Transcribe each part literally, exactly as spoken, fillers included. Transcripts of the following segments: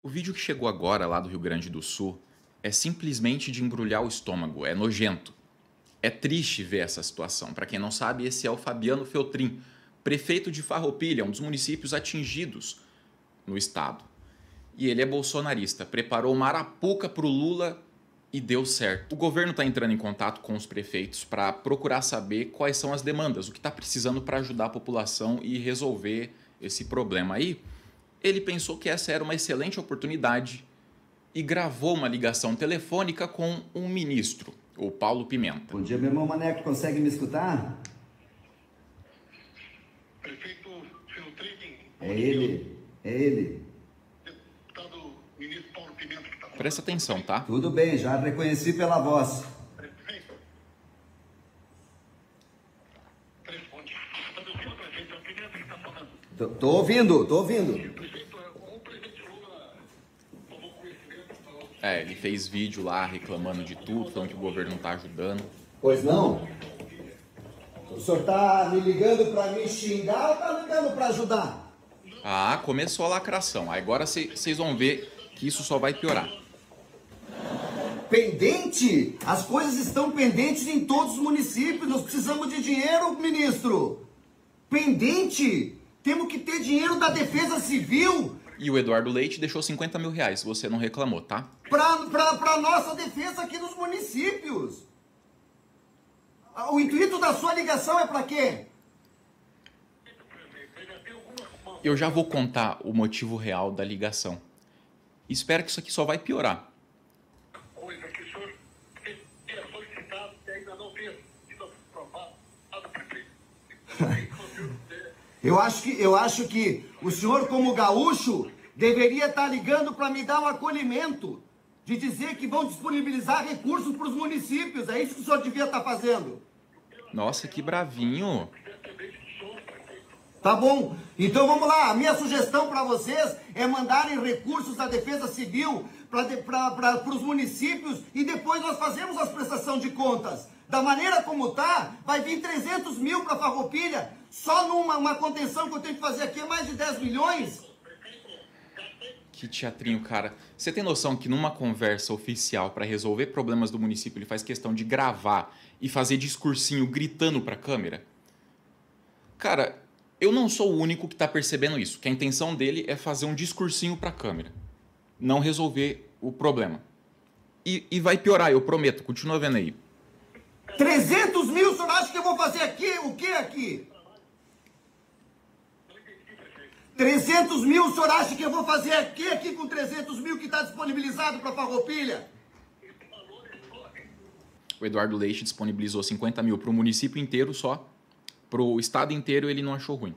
O vídeo que chegou agora lá do Rio Grande do Sul é simplesmente de embrulhar o estômago, é nojento. É triste ver essa situação. Para quem não sabe, esse é o Fabiano Feltrin, prefeito de Farroupilha, um dos municípios atingidos no estado. E ele é bolsonarista, preparou uma arapuca para o Lula e deu certo. O governo está entrando em contato com os prefeitos para procurar saber quais são as demandas, o que está precisando para ajudar a população e resolver esse problema aí. Ele pensou que essa era uma excelente oportunidade e gravou uma ligação telefônica com um ministro, o Paulo Pimenta. Bom dia, meu irmão Maneco, consegue me escutar? Prefeito Feltrin. É ele, é ele. Deputado ministro Paulo Pimenta que está falando. Presta atenção, tá? Tudo bem, já reconheci pela voz. Prefeito. Telefone. Está me ouvindo, prefeito? É o Pimenta que está falando. Tô, tô ouvindo, tô ouvindo. Prefeito, o presidente Lula tomou conhecimento, falou. É, ele fez vídeo lá reclamando de tudo, falando que o governo não está ajudando. Pois não? O senhor tá me ligando pra me xingar ou tá ligando pra ajudar? Ah, começou a lacração. Agora vocês vão ver que isso só vai piorar. Pendente? As coisas estão pendentes em todos os municípios. Nós precisamos de dinheiro, ministro. Pendente? Temos que ter dinheiro da Defesa Civil E o Eduardo Leite deixou cinquenta mil reais, você não reclamou, tá? para para nossa defesa aqui nos municípios. O intuito da sua ligação é para quê? Eu já vou contar o motivo real da ligação. Espero que isso aqui só vai piorar. Coisa que o senhor tenha solicitado e ainda não tenha sido aprovado, prefeito. Eu acho que eu acho que o senhor, como gaúcho, deveria estar ligando para me dar um acolhimento, de dizer que vão disponibilizar recursos para os municípios. É isso que o senhor devia estar fazendo. Nossa, que bravinho. Tá bom? Então vamos lá. A minha sugestão para vocês é mandarem recursos da Defesa Civil para os municípios e depois nós fazemos as prestações de contas. Da maneira como tá, vai vir trezentos mil para Farroupilha. Só numa uma contenção que eu tenho que fazer aqui é mais de dez milhões. Que teatrinho, cara. Você tem noção que numa conversa oficial para resolver problemas do município ele faz questão de gravar e fazer discursinho gritando para a câmera? Cara, eu não sou o único que está percebendo isso, que a intenção dele é fazer um discursinho para a câmera, não resolver o problema. E, e vai piorar, eu prometo. Continua vendo aí. trezentos mil, o senhor acha que eu vou fazer aqui? O que aqui? trezentos mil, o senhor acha que eu vou fazer aqui, aqui com trezentos mil que está disponibilizado para Farroupilha? O Eduardo Leite disponibilizou cinquenta mil para o município inteiro só. Para o estado inteiro ele não achou ruim.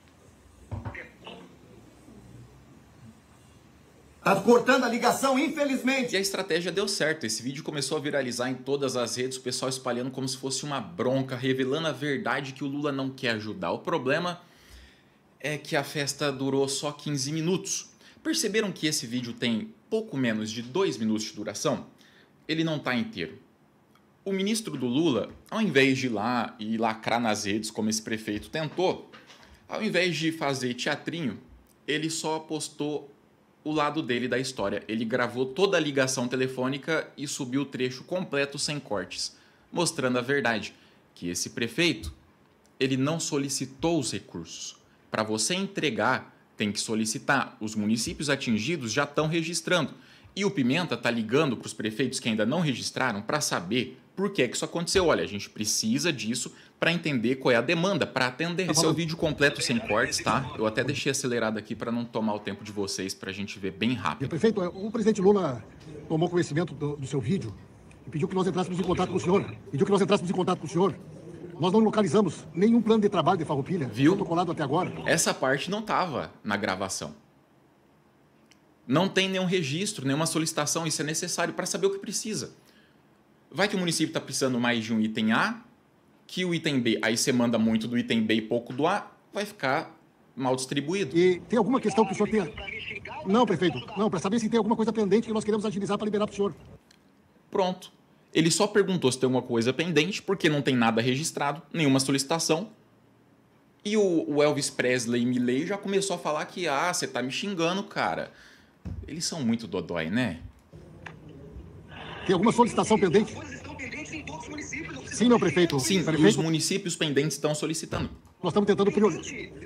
Tá cortando a ligação, infelizmente. E a estratégia deu certo. Esse vídeo começou a viralizar em todas as redes, o pessoal espalhando como se fosse uma bronca, revelando a verdade que o Lula não quer ajudar. O problema é que a festa durou só quinze minutos. Perceberam que esse vídeo tem pouco menos de dois minutos de duração? Ele não está inteiro. O ministro do Lula, ao invés de ir lá e lacrar nas redes como esse prefeito tentou, ao invés de fazer teatrinho, ele só postou o lado dele da história. Ele gravou toda a ligação telefônica e subiu o trecho completo sem cortes, mostrando a verdade, que esse prefeito, ele não solicitou os recursos. Para você entregar, tem que solicitar. Os municípios atingidos já estão registrando. E o Pimenta está ligando para os prefeitos que ainda não registraram para saber por que, que isso aconteceu. Olha, a gente precisa disso para entender qual é a demanda, para atender. Esse é o vídeo completo sem cortes, tá? Eu até deixei acelerado aqui para não tomar o tempo de vocês, para a gente ver bem rápido. Prefeito, o presidente Lula tomou conhecimento do, do seu vídeo e pediu que nós entrássemos em contato com o senhor. Pediu que nós entrássemos em contato com o senhor. Nós não localizamos nenhum plano de trabalho de Farroupilha. Viu? Protocolado até agora. Essa parte não estava na gravação. Não tem nenhum registro, nenhuma solicitação. Isso é necessário para saber o que precisa. Vai que o município está precisando mais de um item A, que o item B, aí você manda muito do item B e pouco do A, vai ficar mal distribuído. E tem alguma questão que o senhor tenha... Não, prefeito. Não, para saber se tem alguma coisa pendente que nós queremos agilizar para liberar para o senhor. Pronto. Ele só perguntou se tem alguma coisa pendente, porque não tem nada registrado, nenhuma solicitação. E o, o Elvis Presley Milley já começou a falar que, ah, você tá me xingando, cara. Eles são muito dodói, né? Tem alguma solicitação pendente? Sim, meu prefeito. Sim, prefeito, os municípios pendentes estão solicitando. Nós estamos tentando priorizar.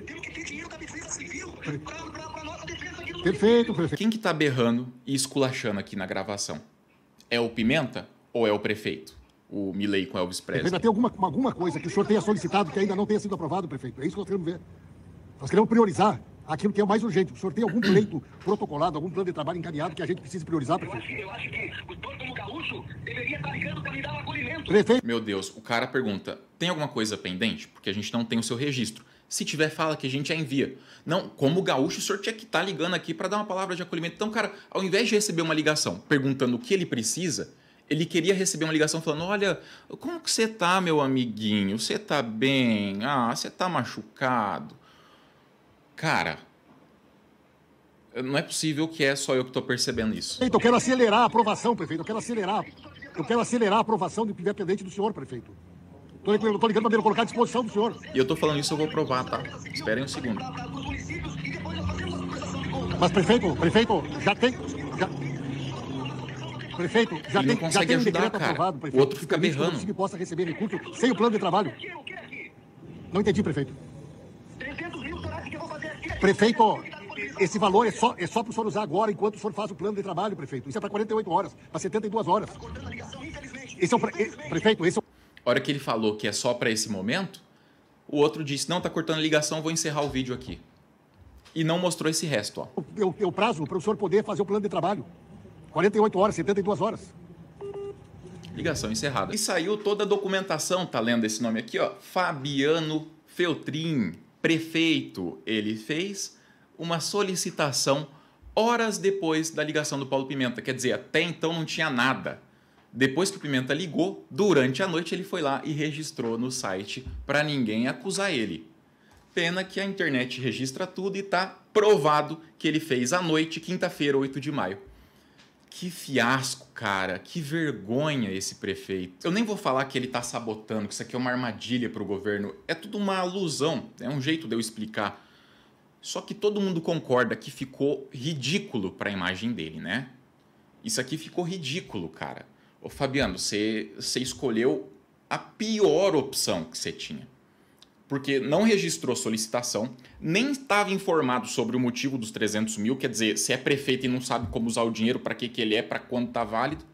Perfeito, prefeito. Quem que tá berrando e esculachando aqui na gravação? É o Pimenta ou é o prefeito? O Milei com Elvis Presley? Prefeito, tem alguma, alguma coisa que o senhor tenha solicitado que ainda não tenha sido aprovado, prefeito? É isso que nós queremos ver. Nós queremos priorizar aquilo que é o mais urgente. O senhor tem algum pleito protocolado, algum plano de trabalho encaminhado que a gente precise priorizar, prefeito? Eu acho que o dono do Gaúcho deveria estar ligando para me dar um acolhimento. Prefeito. Meu Deus, o cara pergunta, tem alguma coisa pendente? Porque a gente não tem o seu registro. Se tiver, fala que a gente já envia. Não, como gaúcho, o senhor tinha que estar ligando aqui para dar uma palavra de acolhimento. Então, cara, ao invés de receber uma ligação perguntando o que ele precisa, ele queria receber uma ligação falando, olha, como que você tá, meu amiguinho? Você tá bem? Ah, você tá machucado? Cara, não é possível que é só eu que estou percebendo isso. Prefeito, eu quero acelerar a aprovação, prefeito. Eu quero acelerar. Eu quero acelerar a aprovação do que vier pendente do senhor, prefeito. Estou ligando para colocar à disposição do senhor. E eu tô falando isso, eu vou provar, tá? Esperem um segundo. Mas, prefeito, prefeito, já tem... Já... Prefeito, já Ele tem, não consegue já tem um ajudar, decreto cara. aprovado, prefeito. O outro fica que permite que o berrando. município possa receber recurso sem o plano de trabalho. Não entendi, prefeito. Prefeito, esse valor é só, é só para o senhor usar agora, enquanto o senhor faz o plano de trabalho, prefeito. Isso é para quarenta e oito horas, para setenta e duas horas. Esse é o pre... Prefeito, esse é o... A hora que ele falou que é só para esse momento, o outro disse, não, tá cortando ligação, vou encerrar o vídeo aqui. E não mostrou esse resto, ó. É o, é o prazo para o senhor poder fazer o plano de trabalho. quarenta e oito horas, setenta e duas horas. Ligação encerrada. E saiu toda a documentação, tá lendo esse nome aqui, ó? Fabiano Feltrin, prefeito. Ele fez uma solicitação horas depois da ligação do Paulo Pimenta. Quer dizer, até então não tinha nada. Depois que o Pimenta ligou, durante a noite ele foi lá e registrou no site para ninguém acusar ele. Pena que a internet registra tudo e tá provado que ele fez à noite, quinta-feira, oito de maio. Que fiasco, cara. Que vergonha esse prefeito. Eu nem vou falar que ele tá sabotando, que isso aqui é uma armadilha pro governo. É tudo uma alusão. É um jeito de eu explicar. Só que todo mundo concorda que ficou ridículo para a imagem dele, né? Isso aqui ficou ridículo, cara. Ô, Fabiano, você, você escolheu a pior opção que você tinha. Porque não registrou solicitação, nem estava informado sobre o motivo dos trezentos mil, quer dizer, se é prefeito e não sabe como usar o dinheiro, para que, que ele é, para quando está válido.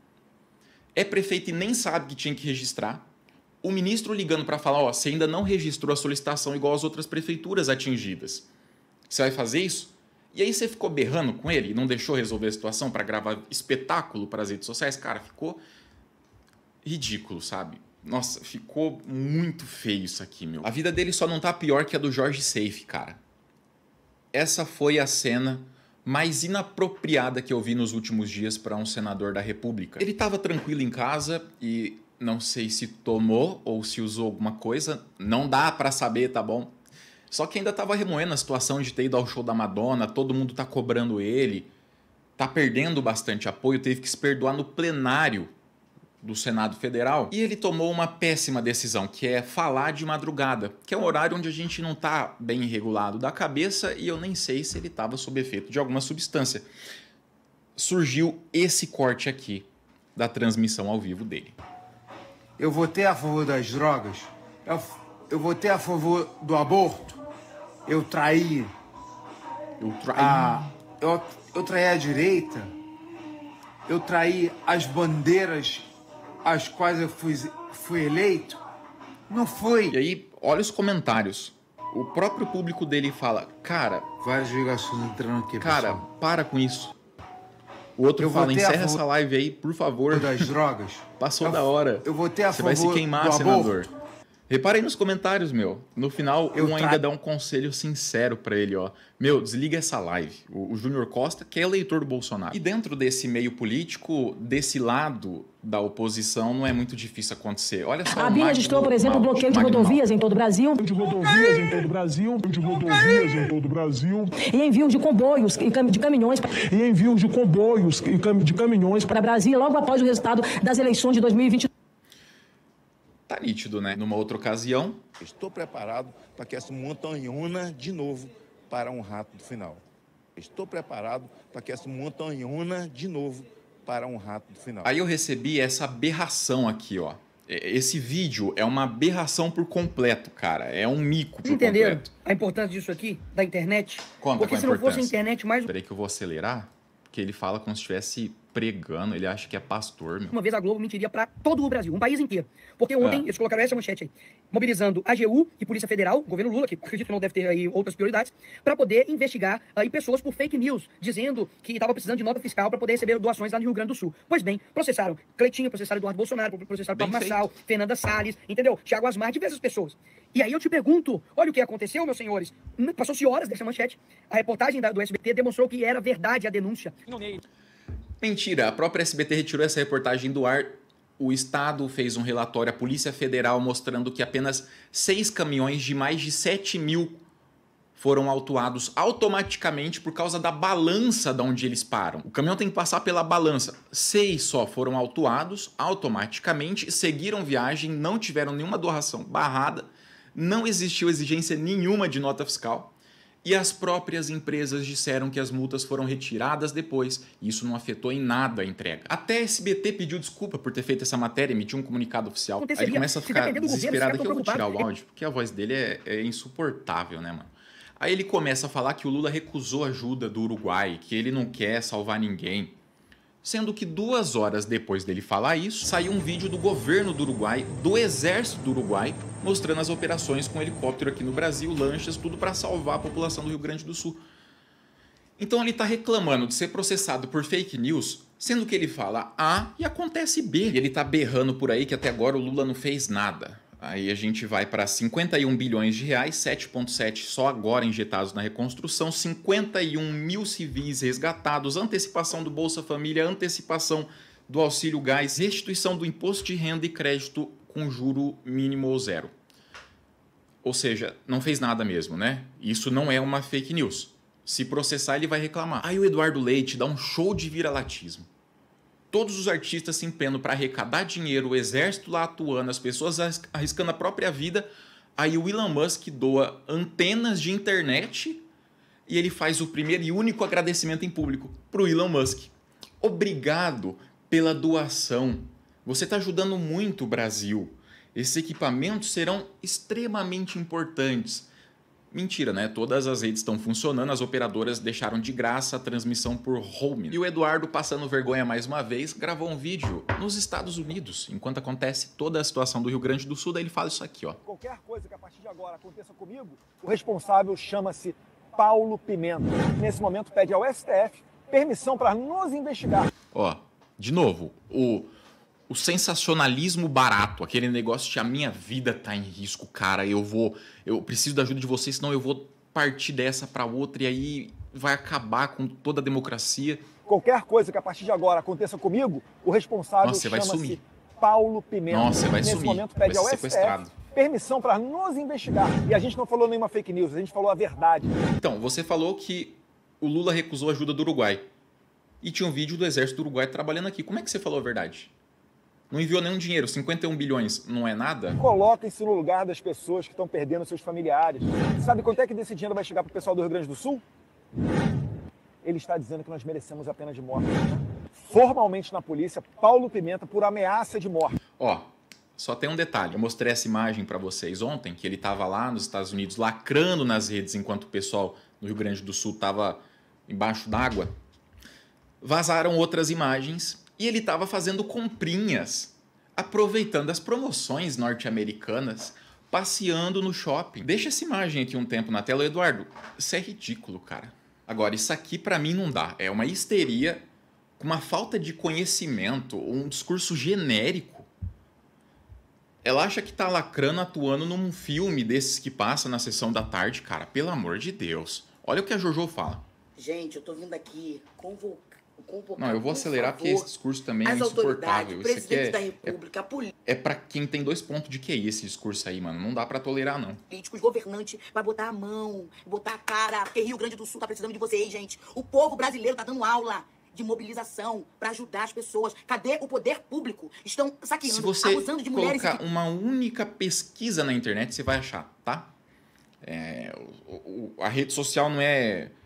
É prefeito e nem sabe que tinha que registrar. O ministro ligando para falar, ó, você ainda não registrou a solicitação igual as outras prefeituras atingidas. Você vai fazer isso? E aí você ficou berrando com ele e não deixou resolver a situação para gravar espetáculo para as redes sociais? Cara, ficou ridículo, sabe? Nossa, ficou muito feio isso aqui, meu. A vida dele só não tá pior que a do Jorge Seife, cara. Essa foi a cena mais inapropriada que eu vi nos últimos dias para um senador da República. Ele tava tranquilo em casa e não sei se tomou ou se usou alguma coisa. Não dá para saber, tá bom? Só que ainda tava remoendo a situação de ter ido ao show da Madonna, todo mundo tá cobrando ele, tá perdendo bastante apoio, teve que se perdoar no plenário do Senado Federal. E ele tomou uma péssima decisão, que é falar de madrugada, que é um horário onde a gente não tá bem regulado da cabeça e eu nem sei se ele tava sob efeito de alguma substância. Surgiu esse corte aqui da transmissão ao vivo dele. Eu votei a favor das drogas, eu, eu votei a favor do aborto, eu traí, Eu traí. a, eu, eu traí a direita, eu traí as bandeiras às quais eu fui, fui eleito. Não foi. E aí, olha os comentários. O próprio público dele fala, cara, Várias ligações entrando aqui, cara, pessoal. para com isso. O outro Eu fala, votei a encerra favor essa live aí, por favor. das drogas. Passou eu, da hora. Eu votei a Você favor vai se queimar, do senador. aborto. Repara aí nos comentários, meu. No final, Eu um tra- ainda dá um conselho sincero pra ele, ó. Meu, desliga essa live. O, o Júnior Costa, que é eleitor do Bolsonaro. E dentro desse meio político, desse lado da oposição, não é muito difícil acontecer. Olha só. A BIM registrou, por exemplo, o bloqueio de rodovias em todo o Brasil. De rodovias em todo o Brasil, de rodovias em todo o Brasil, E envio de comboios e cam- de caminhões e envio de comboios e cam- de caminhões para para Brasília logo após o resultado das eleições de dois mil e vinte e dois. Tá nítido, né? Numa outra ocasião, Estou preparado para que essa montanhona de novo para um rato do final. Estou preparado para que essa montanhona de novo para um rato do final. Aí eu recebi essa aberração aqui, ó. Esse vídeo é uma aberração por completo, cara. É um mico por entenderam completo. A importância disso aqui, da internet? Conta Porque com a se não fosse a importância. internet, mais Peraí que eu vou acelerar, porque ele fala como se estivesse pregando, ele acha que é pastor, meu. uma vez a Globo mentiria para todo o Brasil, um país inteiro. Porque ontem Ah. eles colocaram essa manchete aí, mobilizando a A G U e Polícia Federal, governo Lula, que acredito que não deve ter aí outras prioridades, para poder investigar aí pessoas por fake news, dizendo que estava precisando de nota fiscal para poder receber doações lá no Rio Grande do Sul. Pois bem, processaram Cleitinho, processaram Eduardo Bolsonaro, processaram Bem Pablo feito. Marçal, Fernanda Salles, entendeu? Thiago Asmar, diversas pessoas. E aí eu te pergunto, olha o que aconteceu, meus senhores. Passou-se horas dessa manchete, a reportagem da, do S B T demonstrou que era verdade a denúncia. Mentira, a própria S B T retirou essa reportagem do ar. O Estado fez um relatório à Polícia Federal mostrando que apenas seis caminhões de mais de sete mil foram autuados automaticamente por causa da balança de onde eles param. O caminhão tem que passar pela balança. Seis só foram autuados automaticamente, seguiram viagem, não tiveram nenhuma doação barrada, não existiu exigência nenhuma de nota fiscal. E as próprias empresas disseram que as multas foram retiradas depois, e isso não afetou em nada a entrega. Até a S B T pediu desculpa por ter feito essa matéria, emitiu um comunicado oficial. Aí ele começa a ficar desesperado que eu vou tirar o áudio, porque a voz dele é, é insuportável, né, mano? Aí ele começa a falar que o Lula recusou ajuda do Uruguai, que ele não quer salvar ninguém. Sendo que duas horas depois dele falar isso, saiu um vídeo do governo do Uruguai, do exército do Uruguai, mostrando as operações com helicóptero aqui no Brasil, lanchas, tudo para salvar a população do Rio Grande do Sul. Então ele está reclamando de ser processado por fake news, sendo que ele fala A e acontece B. E ele está berrando por aí que até agora o Lula não fez nada. Aí a gente vai para cinquenta e um bilhões de reais, sete vírgula sete só agora injetados na reconstrução, cinquenta e um mil civis resgatados, antecipação do Bolsa Família, antecipação do auxílio gás, restituição do imposto de renda e crédito com juro mínimo ou zero. Ou seja, não fez nada mesmo, né? Isso não é uma fake news. Se processar, ele vai reclamar. Aí o Eduardo Leite dá um show de viralatismo. Todos os artistas se empenham para arrecadar dinheiro, o exército lá atuando, as pessoas arriscando a própria vida. Aí o Elon Musk doa antenas de internet e ele faz o primeiro e único agradecimento em público para o Elon Musk. Obrigado pela doação. Você está ajudando muito o Brasil. Esses equipamentos serão extremamente importantes. Mentira, né? Todas as redes estão funcionando, as operadoras deixaram de graça a transmissão por roaming. E o Eduardo, passando vergonha mais uma vez, gravou um vídeo nos Estados Unidos, enquanto acontece toda a situação do Rio Grande do Sul, daí ele fala isso aqui, ó. Qualquer coisa que a partir de agora aconteça comigo, o responsável chama-se Paulo Pimenta. Nesse momento pede ao S T F permissão para nos investigar. Ó, de novo, o... O sensacionalismo barato, aquele negócio de a minha vida tá em risco, cara, eu vou, eu preciso da ajuda de vocês, senão eu vou partir dessa para outra e aí vai acabar com toda a democracia. Qualquer coisa que a partir de agora aconteça comigo, o responsável chama-se Paulo Pimenta. Nossa, você vai Nesse sumir, momento pede vai ao ser S T F sequestrado. permissão para nos investigar. E a gente não falou nenhuma fake news, a gente falou a verdade. Então, você falou que o Lula recusou a ajuda do Uruguai e tinha um vídeo do exército do Uruguai trabalhando aqui. Como é que você falou a verdade? Não enviou nenhum dinheiro, cinquenta e um bilhões não é nada? Coloquem-se no lugar das pessoas que estão perdendo seus familiares. Sabe quanto é que desse dinheiro vai chegar para o pessoal do Rio Grande do Sul? Ele está dizendo que nós merecemos a pena de morte. Formalmente na polícia, Paulo Pimenta por ameaça de morte. Ó, só tem um detalhe. Eu mostrei essa imagem para vocês ontem, que ele estava lá nos Estados Unidos lacrando nas redes enquanto o pessoal no Rio Grande do Sul estava embaixo d'água. Vazaram outras imagens e ele estava fazendo comprinhas, aproveitando as promoções norte-americanas, passeando no shopping. Deixa essa imagem aqui um tempo na tela, Eduardo. Isso é ridículo, cara. Agora, isso aqui para mim não dá. É uma histeria, com uma falta de conhecimento, um discurso genérico. Ela acha que tá lacrando, atuando num filme desses que passa na sessão da tarde, cara. Pelo amor de Deus. Olha o que a Jojo fala. Gente, eu tô vindo aqui convocar. Não, eu vou acelerar porque esse discurso também é insuportável. Isso aqui é, da República, é, é pra quem tem dois pontos de Q I esse discurso aí, mano. Não dá pra tolerar, não. Políticos, governantes, vai botar a mão, botar a cara, porque Rio Grande do Sul tá precisando de vocês, gente. O povo brasileiro tá dando aula de mobilização pra ajudar as pessoas. Cadê o poder público? Estão saqueando, Se você abusando de mulheres. colocar uma única pesquisa na internet, você vai achar, tá? É, o, o, a rede social não é...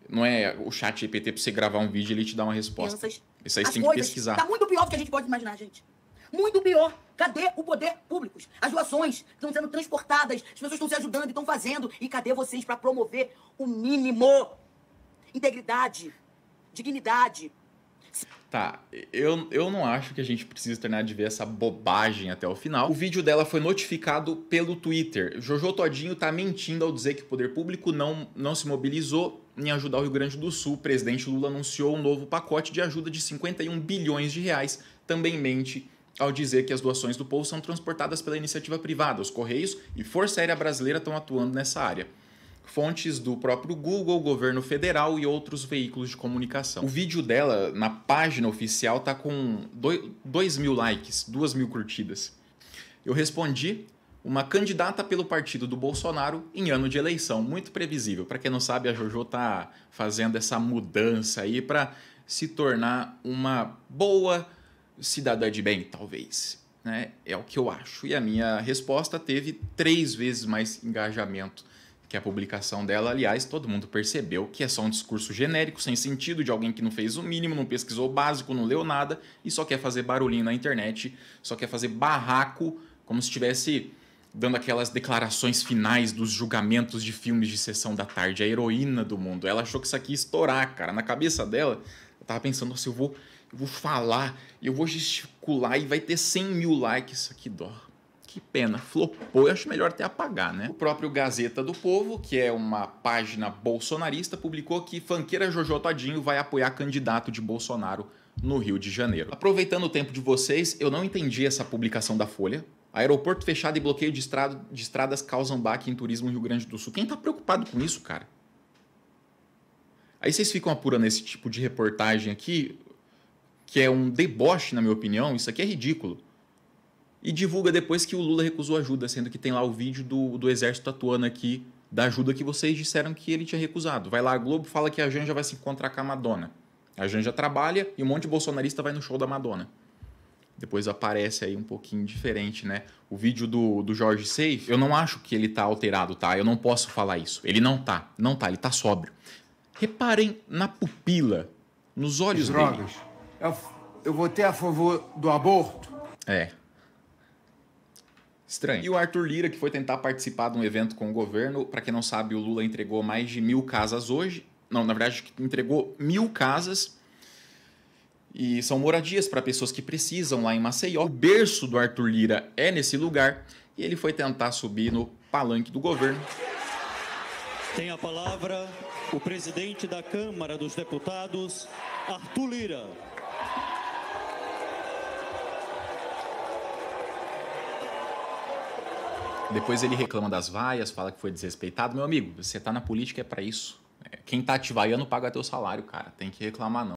Não é o chat G P T pra você gravar um vídeo e ele te dá uma resposta. Crianças, Isso aí você as tem que coisas pesquisar. Tá muito pior do que a gente pode imaginar, gente. Muito pior. Cadê o poder público? As doações estão sendo transportadas, as pessoas estão se ajudando e estão fazendo. E cadê vocês para promover o mínimo? Integridade, dignidade. Tá, eu, eu não acho que a gente precisa terminar de ver essa bobagem até o final. O vídeo dela foi notificado pelo Twitter. Jojo Todinho tá mentindo ao dizer que o poder público não, não se mobilizou em ajudar o Rio Grande do Sul. O presidente Lula anunciou um novo pacote de ajuda de cinquenta e um bilhões de reais. Também mente ao dizer que as doações do povo são transportadas pela iniciativa privada. Os Correios e Força Aérea Brasileira estão atuando nessa área. Fontes do próprio Google, governo federal e outros veículos de comunicação. O vídeo dela, na página oficial, tá com dois mil likes, duas mil curtidas. Eu respondi: uma candidata pelo partido do Bolsonaro em ano de eleição. Muito previsível. Para quem não sabe, a Jojo tá fazendo essa mudança aí para se tornar uma boa cidadã de bem, talvez. Né? É o que eu acho. E a minha resposta teve três vezes mais engajamento que a publicação dela. Aliás, todo mundo percebeu que é só um discurso genérico, sem sentido, de alguém que não fez o mínimo, não pesquisou o básico, não leu nada e só quer fazer barulhinho na internet, só quer fazer barraco, como se estivesse dando aquelas declarações finais dos julgamentos de filmes de sessão da tarde, a heroína do mundo. Ela achou que isso aqui ia estourar, cara. Na cabeça dela, eu tava pensando assim, eu vou, eu vou falar, eu vou gesticular e vai ter cem mil likes. Isso aqui dó. Que pena, flopou, eu acho melhor até apagar, né? O próprio Gazeta do Povo, que é uma página bolsonarista, publicou que funkeira Jojo Todinho vai apoiar candidato de Bolsonaro no Rio de Janeiro. Aproveitando o tempo de vocês, eu não entendi essa publicação da Folha. Aeroporto fechado e bloqueio de, estrada, de estradas causam baque em turismo no Rio Grande do Sul. Quem tá preocupado com isso, cara? Aí vocês ficam apurando esse tipo de reportagem aqui, que é um deboche, na minha opinião. Isso aqui é ridículo. E divulga depois que o Lula recusou ajuda, sendo que tem lá o vídeo do, do exército atuando aqui, da ajuda que vocês disseram que ele tinha recusado. Vai lá, a Globo fala que a Janja vai se encontrar com a Madonna. A Janja trabalha e um monte de bolsonarista vai no show da Madonna. Depois aparece aí um pouquinho diferente, né? O vídeo do, do Jorge Safe, eu não acho que ele tá alterado, tá? Eu não posso falar isso. Ele não tá. Não tá, ele tá sóbrio. Reparem na pupila, nos olhos dele. Drogas. Eu, eu votei a favor do aborto. É. Estranho. E o Arthur Lira, que foi tentar participar de um evento com o governo. Para quem não sabe, o Lula entregou mais de mil casas hoje. Não, na verdade, entregou mil casas. E são moradias para pessoas que precisam lá em Maceió. O berço do Arthur Lira é nesse lugar. E ele foi tentar subir no palanque do governo. Tem a palavra o presidente da Câmara dos Deputados, Arthur Lira. Depois ele reclama das vaias, fala que foi desrespeitado. Meu amigo, você tá na política, é pra isso. Quem tá te vaiando paga teu salário, cara. Tem que reclamar não.